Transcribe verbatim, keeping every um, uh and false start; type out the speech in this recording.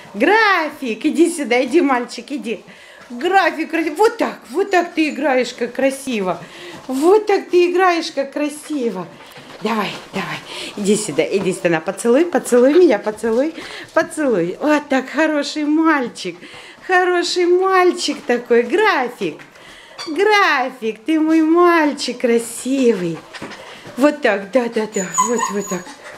График, иди сюда, иди, мальчик, иди. График, вот так, вот так ты играешь, как красиво. Вот так ты играешь, как красиво. Давай, давай, иди сюда, иди сюда, поцелуй, поцелуй меня, поцелуй, поцелуй. Вот так, хороший мальчик, хороший мальчик такой, График. График, ты мой мальчик красивый. Вот так, да-да-да, вот, вот так.